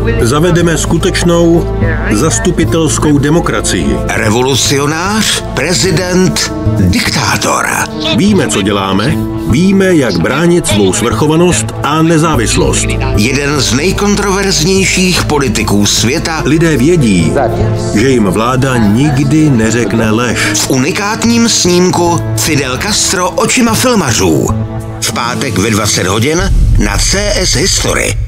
Zavedeme skutečnou zastupitelskou demokracii. Revolucionář, prezident, diktátor. Víme, co děláme, víme, jak bránit svou svrchovanost a nezávislost. Jeden z nejkontroverznějších politiků světa. Lidé vědí, že jim vláda nikdy neřekne lež. V unikátním snímku Fidel Castro očima filmařů. V pátek ve 20 hodin na CS History.